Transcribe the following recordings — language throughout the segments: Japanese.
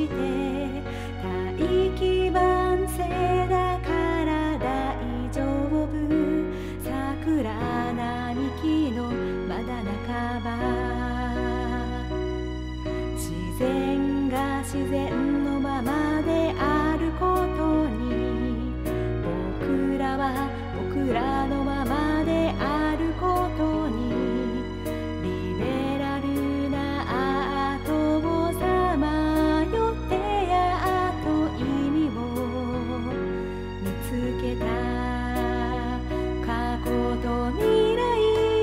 して大器晩成だから大丈夫桜並木のまだ半ば自然が自然のままであることに僕らは僕らのままであることにリベラルなアートをさまよってやっと意味を見つけた過去と未来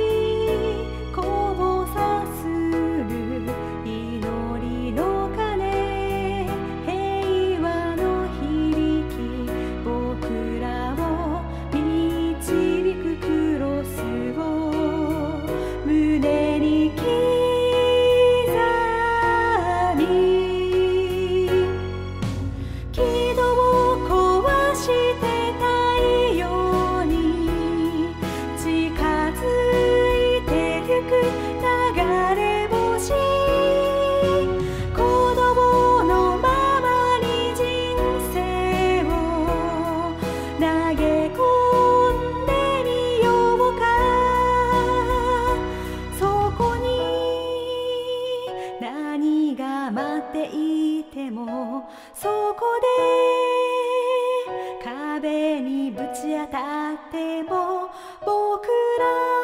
交差する祈りの鐘平和の響き僕らを導くクロスを胸に刻み軌道を壊して太陽に近づいてゆく流れ星子供のままに人生を投げ込んでみようかそこに何が待っていてもそこで壁にぶち当たっても僕ら